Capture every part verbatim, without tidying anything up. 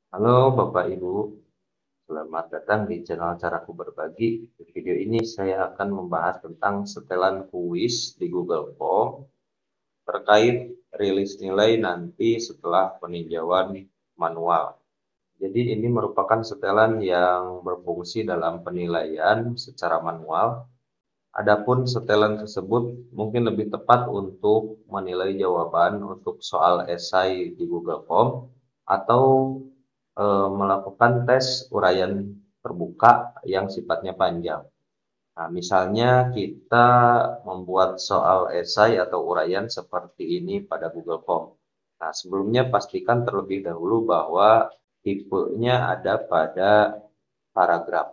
Halo Bapak Ibu, selamat datang di channel Caraku Berbagi. Di video ini saya akan membahas tentang setelan kuis di Google Form terkait rilis nilai nanti setelah peninjauan manual. Jadi ini merupakan setelan yang berfungsi dalam penilaian secara manual. Adapun setelan tersebut mungkin lebih tepat untuk menilai jawaban untuk soal esai di Google Form atau e, melakukan tes uraian terbuka yang sifatnya panjang. Nah, misalnya kita membuat soal esai atau uraian seperti ini pada Google Form. Nah, sebelumnya pastikan terlebih dahulu bahwa tipenya ada pada paragraf.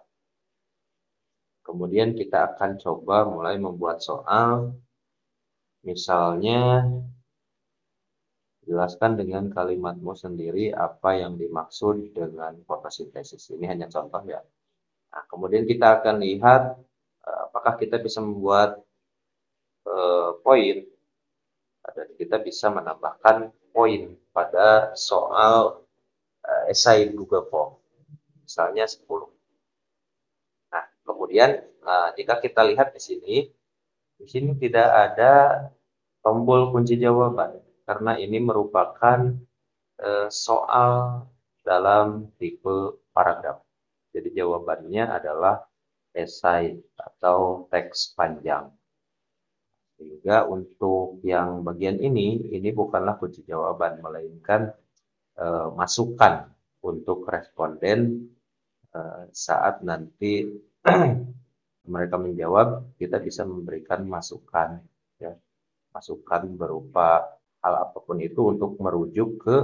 Kemudian kita akan coba mulai membuat soal. Misalnya, jelaskan dengan kalimatmu sendiri apa yang dimaksud dengan fotosintesis. Ini hanya contoh ya. Nah, kemudian kita akan lihat eh, apakah kita bisa membuat eh, poin. Dan kita bisa menambahkan poin pada soal eh, esai Google Form. Misalnya sepuluh. Nah, kemudian eh, jika kita lihat di sini, di sini tidak ada tombol kunci jawaban karena ini merupakan eh, soal dalam tipe paragraf. Jadi jawabannya adalah esai atau teks panjang. Sehingga untuk yang bagian ini, ini bukanlah kunci jawaban, melainkan eh, masukan untuk responden eh, saat nanti mereka menjawab, kita bisa memberikan masukan, ya, masukan berupa hal apapun itu untuk merujuk ke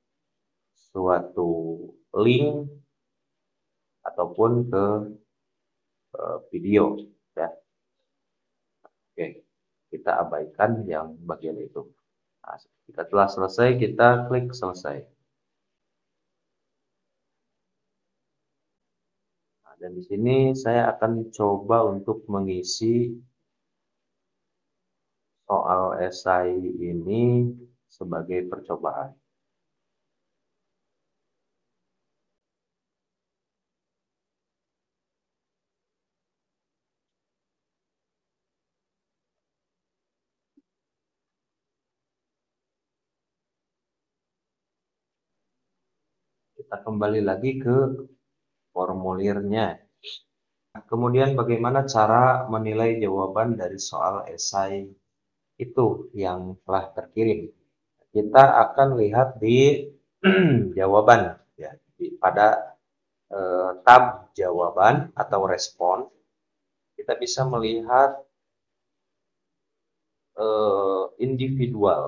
suatu link ataupun ke uh, video, ya. Oke, kita abaikan yang bagian itu. Nah, jika telah selesai, kita klik selesai. Nah, dan di sini saya akan coba untuk mengisi soal esai ini sebagai percobaan. Kita kembali lagi ke formulirnya. Kemudian bagaimana cara menilai jawaban dari soal esai itu yang telah terkirim. Kita akan lihat di jawaban, ya, di, pada eh, tab jawaban atau respon. Kita bisa melihat eh, individual.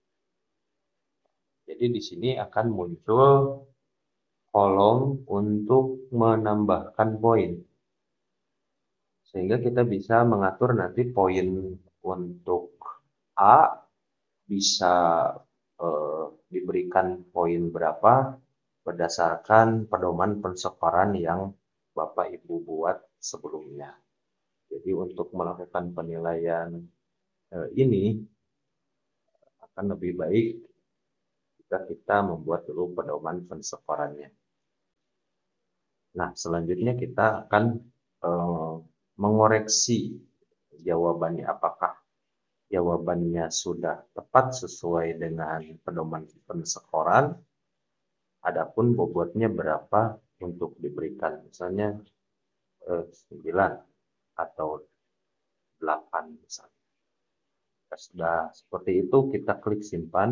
Jadi di sini akan muncul kolom untuk menambahkan poin. Sehingga kita bisa mengatur nanti poin untuk A bisa eh, diberikan poin berapa berdasarkan pedoman penskoran yang Bapak Ibu buat sebelumnya. Jadi untuk melakukan penilaian eh, ini akan lebih baik jika kita membuat dulu pedoman penskorannya. Nah, selanjutnya kita akan eh, mengoreksi jawabannya, apakah jawabannya sudah tepat sesuai dengan pedoman penskoran, adapun bobotnya berapa untuk diberikan, misalnya eh, sembilan atau delapan misalnya. Sudah seperti itu, kita klik simpan.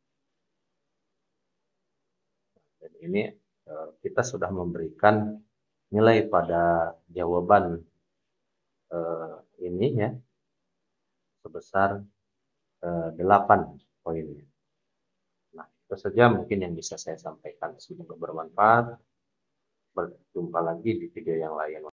Dan ini eh, kita sudah memberikan nilai pada jawaban eh, ini ya sebesar eh, delapan poinnya. Nah, itu saja mungkin yang bisa saya sampaikan. Semoga bermanfaat. Berjumpa lagi di video yang lain.